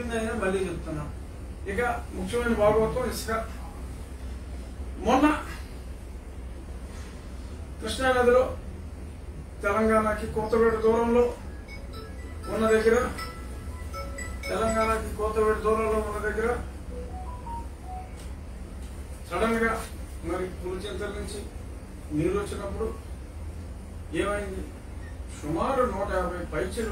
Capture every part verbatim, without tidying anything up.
చెప్పిందైనా మళ్ళీ చెప్తున్నా. ఇక ముఖ్యమైన భాగవతం ఇసుక. మొన్న కృష్ణానదిలో తెలంగాణకి కోతవేడు దూరంలో ఉన్న దగ్గర తెలంగాణకి కోతవేడు దూరంలో ఉన్న దగ్గర సడన్ గా మరి పులిచింతల నుంచి నీరు వచ్చినప్పుడు ఏమైంది? సుమారు నూట యాభై పైచలు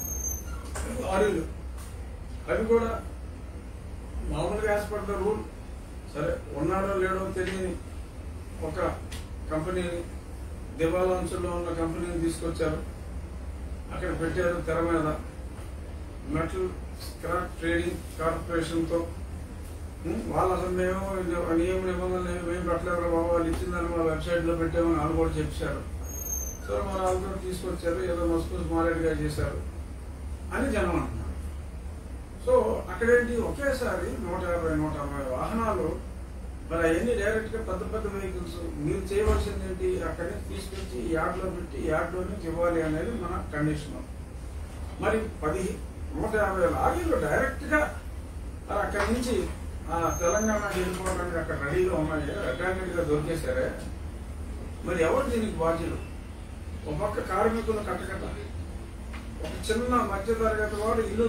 లారీలు, అవి కూడా మామూలుగా యాజ్ ద రూల్ సరే ఉన్నాడో లేడో తెలియని ఒక కంపెనీని, దివాలాంశంలో ఉన్న కంపెనీని తీసుకొచ్చారు, అక్కడ పెట్టారు తెర మీద. మెటల్ స్క్రాప్ ట్రేడింగ్ కార్పొరేషన్తో వాళ్ళు అసలు మేము నియమ నిబంధనలు మేము పెట్టలేరు బాబు, వాళ్ళు ఇచ్చిందని మా వెబ్సైట్లో పెట్టామని వాళ్ళు కూడా చెప్పారు. సో మన వాళ్ళతో తీసుకొచ్చారు, ఏదో మస్కూస్ మారేడుగా చేశారు అని జనం అంటున్నారు. సో అక్కడేంటి ఒకేసారి నూట యాభై నూట అరవై వాహనాలు, మరి అవన్నీ డైరెక్ట్ గా పెద్ద పెద్ద వెహికల్స్. మీరు చేయవలసింది ఏంటి? అక్కడే తీసుకొచ్చి యార్డ్లో పెట్టి యార్డ్లో నుంచి ఇవ్వాలి అనేది మన కండిషన్. మరి పది నూట యాభై లారీలు డైరెక్ట్ గా అక్కడి నుంచి ఆ తెలంగాణ వెళ్ళిపోవడానికి అక్కడ రెడీగా ఉన్నాయి, రెడ్ గా దొరికేశారే. మరి ఎవరు దీనికి బాధ్యులు? ఒక పక్క కార్మికులు కట్టకట్ట, ఒక చిన్న మధ్య తరగతి వాడు ఇల్లు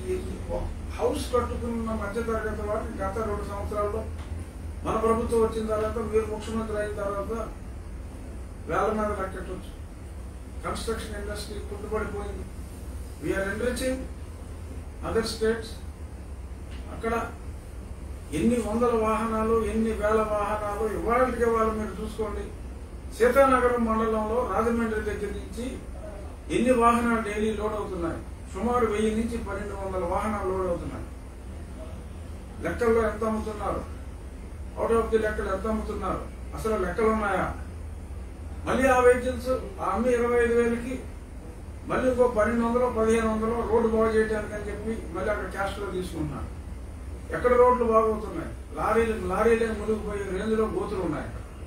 హౌస్ కట్టుకున్న మధ్య తరగతి వాడు గత రెండు సంవత్సరాల్లో మన ప్రభుత్వం వచ్చిన తర్వాత, మీరు ముఖ్యమంత్రి అయిన తర్వాత వేల మీద లెక్కెట్టవచ్చు. కన్స్ట్రక్షన్ ఇండస్ట్రీ కుంటుపడిపోయింది. We are enriching other states. అక్కడ ఎన్ని వందల వాహనాలు, ఎన్ని వేల వాహనాలు ఇవాళకి వాళ్ళు మీరు చూసుకోండి. సీతానగరం మండలంలో రాజమండ్రి దగ్గర నుంచి ఎన్ని వాహనాలు డైలీ లోడ్ అవుతున్నాయి? సుమారు వెయ్యి నుంచి పన్నెండు వందల వాహనాలు లోడ్ అవుతున్నాయి. లెక్కల్లో ఎంత అమ్ముతున్నారు? అవుట్ ఆఫ్ ది లెక్కలు ఎంత అమ్ముతున్నారు? అసలు లెక్కలు ఉన్నాయా? మళ్ళీ ఆ వెహికల్స్ అమ్మి ఇరవై ఐదు వేలకి మళ్ళీ ఇంకో పన్నెండు వందలు పదిహేను వందలు రోడ్డు బాగు చేయడానికి అని చెప్పి మళ్ళీ అక్కడ క్యాష్ లో తీసుకుంటున్నారు. ఎక్కడ రోడ్లు బాగవుతున్నాయి? లారీలు లారీలే మునిగిపోయే రేంజ్ లో గోతులు ఉన్నాయి.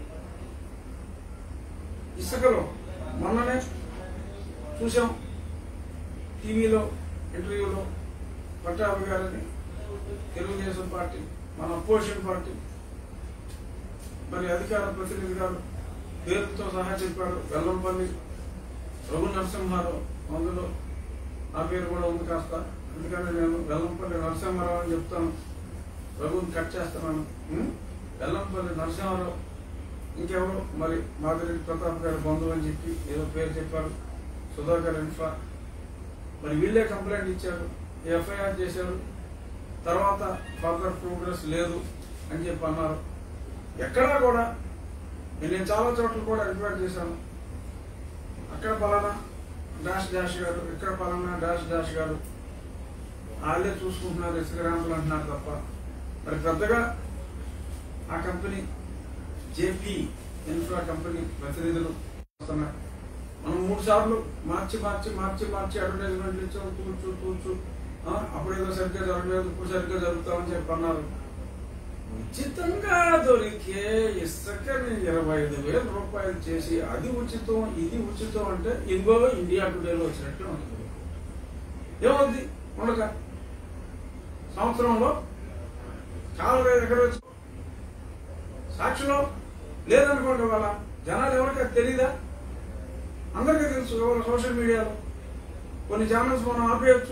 ఇసుకలో మొన్ననే చూసాం టీవీలో ఇంటర్వ్యూలో, పట్టాభి గారిని, తెలుగుదేశం పార్టీ మన అపోజిషన్ పార్టీ మరి అధికార ప్రతినిధి గారు పేరుతో సహా చెప్పాడు. వెల్లంపల్లి రఘు నరసింహారావు, అందులో నా పేరు కూడా ఉంది కాస్త, ఎందుకంటే నేను వెల్లంపల్లి నరసింహారావు అని చెప్తాను, రఘుని కట్ చేస్తున్నాను. వెల్లంపల్లి నరసింహారావు ఇంకెవరు మరి మాధురి ప్రతాప్ గారి బంధువు అని చెప్పి ఏదో పేరు చెప్పారు. సుధాకర్ ఇన్ఫ్రా, మరి వీళ్ళే కంప్లైంట్ ఇచ్చారు, ఎఫ్ఐఆర్ చేశారు. తర్వాత ఫర్దర్ ప్రోగ్రెస్ లేదు అని చెప్పి అన్నారు. ఎక్కడా కూడా నేను చాలా చోట్ల కూడా ఎంక్వైరీ చేశాను. అక్కడ పలానా డాష్ డాష్ గారు, ఇక్కడ పలానా డాష్ డాష్ గారు, వాళ్ళే చూసుకుంటున్నారు, ఇసుక ర్యాంపులు అంటున్నారు తప్ప మరి పెద్దగా ఆ కంపెనీ జేపీ ఇన్ఫ్రా కంపెనీ ప్రతినిధులు వస్తున్నారు. మనం మూడు సార్లు మార్చి మార్చి మార్చి మార్చి అడ్వర్టైజ్మెంట్లు ఇచ్చాం, తూచు తూచు అప్పుడేదో సరిగ్గా జరగలేదు, ఇప్పుడు సరిగ్గా జరుగుతామని చెప్పి అన్నారు. ఉచితంగా దొరికే ఇసుకని ఇరవై ఐదు వేల రూపాయలు చేసి అది ఉచితం ఇది ఉచితం అంటే ఇంకో ఇండియా టుడేలో వచ్చినట్టు ఉంటుంది. ఏమవుద్ది? ఉండక సంవత్సరంలో కాలువ ఎక్కడ వచ్చి సాక్షిలో లేదనుకోండి, వాళ్ళ జనాలు ఎవరికి అది తెలీదా? అందరికీ తెలుసు. ఎవరు సోషల్ మీడియాలో కొన్ని ఛానల్స్ మనం ఆపేయచ్చు,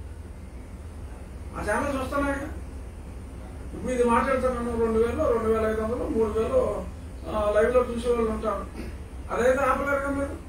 ఆ ఛానల్స్ వస్తున్నాయి. ఇప్పుడు ఇది మాట్లాడుతున్నాను, రెండు వేలు రెండు వేల ఐదు వందలు మూడు వేలు లైవ్ లో చూసే వాళ్ళు ఉంటారు. అదైతే ఆపలేరు కదా మీరు.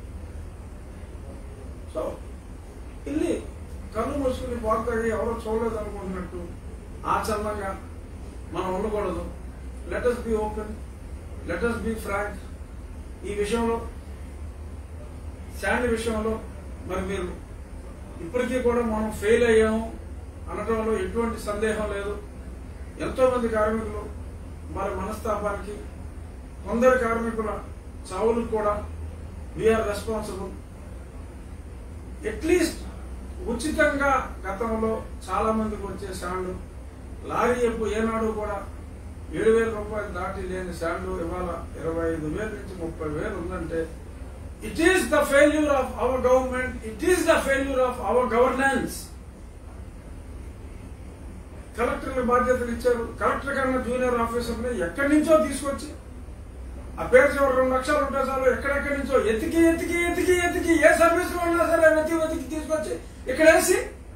సో ఇల్లి కళ్ళు మూసుకుని పోతాయి, ఎవరో చూడలేదు అనుకుంటున్నట్టు ఆచరణంగా మనం ఉండకూడదు. Let us be open, let us be frank. ఈ విషయంలో శాండ్ విషయంలో మరి మీరు ఇప్పటికీ కూడా మనం ఫెయిల్ అయ్యాము అనడంలో ఎటువంటి సందేహం లేదు. ఎంతో మంది కార్మికులు మరి మనస్తాపానికి, కొందరు కార్మికుల చావులకు కూడా వీఆర్ రెస్పాన్సిబుల్. అట్లీస్ట్ ఉచితంగా గతంలో చాలా మందికి వచ్చే శాండ్ లారీ ఎప్పుడు ఏనాడు కూడా ఏడు వేల రూపాయలు దాటి లేని శాండ్ ఇవాళ ఇరవై ఐదు వేల నుంచి ముప్పై వేలు ఉందంటే it is the failure of our government, it is the failure of our governance. కలెక్టర్ల బాధ్యతలు ఇచ్చారు. కలెక్టర్ కన్నా జూనియర్ ఆఫీసర్ని ఎక్కడి నుంచో తీసుకొచ్చి ఆ పేరు చివరి రెండు లక్షలు ఉంటే చాలు ఎక్కడెక్కడి నుంచో ఎతికి ఎతికి ఎతికి ఎతికి ఏ సర్వీస్ లో ఉన్నా సరే వెతికి వెతికి తీసుకొచ్చి ఇక్కడ వేసి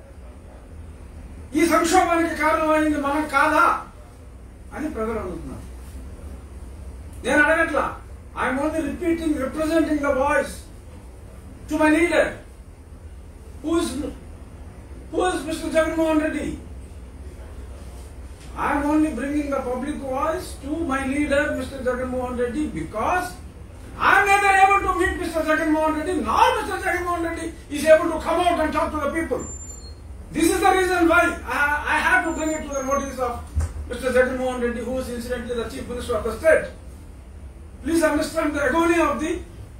ఈ సంక్షోభానికి కారణమైంది మనం కాదా అని ప్రజలు అడుగుతున్నారు. నేను అడగట్లా. I'm only repeating representing the voice to my leader who is who is mister Jaganmohan Reddy. I am only bringing the public voice to my leader, Mister Jagannath Reddy, because I am neither able to meet Mister Jagannath Reddy, nor Mister Jagannath Reddy is able to come out and talk to the people. This is the reason why I, I have to bring it to the notice of Mister Jagannath Reddy, who is incidentally the Chief Minister of the state. Please understand the agony of the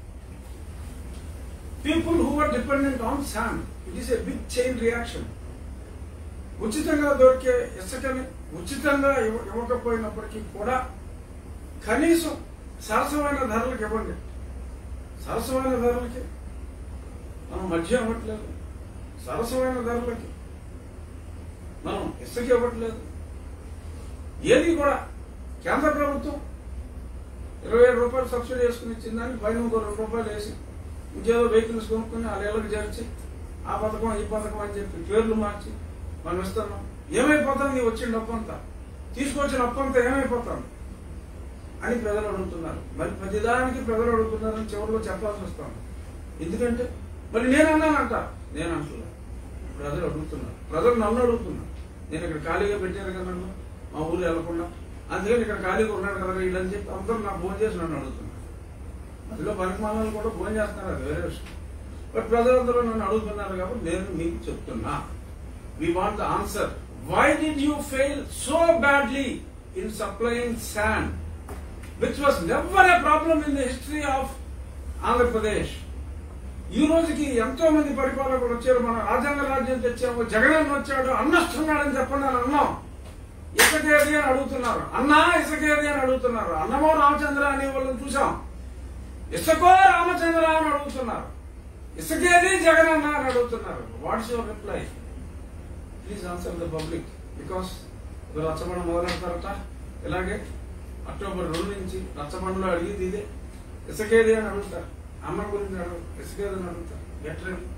people who are dependent on sand. It is a big chain reaction. ఉచితంగా దొరికే ఇసుకని ఉచితంగా ఇవ్వకపోయినప్పటికీ కూడా కనీసం సరసమైన ధరలకు ఇవ్వండి. సరసమైన ధరలకి మనం మధ్య ఇవ్వట్లేదు. సరసమైన ధరలకి మనం ఇసుక ఇవ్వట్లేదు. ఏది కూడా కేంద్ర ప్రభుత్వం ఇరవై ఏడు రూపాయలు సబ్సిడీ వేసుకుని ఇచ్చిన దానికి పైన ఇంకో రెండు రూపాయలు వేసి ఇంకేదో వెహికల్స్ కొనుక్కుని ఆ ఇళ్ళకి చేర్చి ఆ పథకం ఈ పథకం అని చెప్పి పేర్లు మార్చి మనం ఇస్తున్నాం. ఏమైపోతుంది వచ్చిన డబ్బు అంతా, తీసుకొచ్చిన అప్పు అంతా ఏమైపోతాం అని ప్రజలు అడుగుతున్నారు. మరి ప్రతిదానికి ప్రజలు అడుగుతున్నారని చివరిలో చెప్పాల్సి వస్తాను. ఎందుకంటే మరి నేను అన్నానంట, నేను అంటున్నా. ప్రజలు అడుగుతున్నారు, ప్రజలు నన్ను అడుగుతున్నారు. నేను ఇక్కడ ఖాళీగా పెట్టాను కదా నన్ను మా ఊరు వెళ్లకుండా, అందుకని ఇక్కడ ఖాళీగా ఉన్నాడు కదా వీళ్ళని చెప్పి అందరూ నాకు ఫోన్ చేసి నన్ను అడుగుతున్నారు. అందులో పనిమానాలు కూడా ఫోన్ చేస్తున్నారు, అది వేరే విషయం. బట్ ప్రజలందరూ నన్ను అడుగుతున్నారు కాబట్టి నేను మీకు చెప్తున్నా. We want the answer. Why did you fail so badly in supplying sand, which was never a problem in the history of Andhra Pradesh? ఈ రోజుకి ఎంతో మంది పరిపాలకులు వచ్చారు. మన రాజ్యాంగ రాజ్యం తెచ్చాము, జగన్ వచ్చాడు, అన్నస్తున్నాడని చెప్పండి అని అన్నాం. ఇసుకేది అని అడుగుతున్నారు. అన్నా ఇసుకేది అని అడుగుతున్నారు. అన్నమో రామచంద్ర అనే వాళ్ళని చూసాం. ఇసుకో రామచంద్ర అని అడుగుతున్నారు. ఇసుకేది జగన్ అన్న అని అడుగుతున్నారు. What's your reply? Please answer the public. Because రచ్చబండ మొదలెడతారట. ఇలాగే అక్టోబర్ రెండు నుంచి రచ్చబండలో అడిగేది ఇదే. ఇసుకేది అని అడుగుతారు. అమ్మ గురించి అడుగు ఇసుకేది అని అడుగుతారు. Get ready.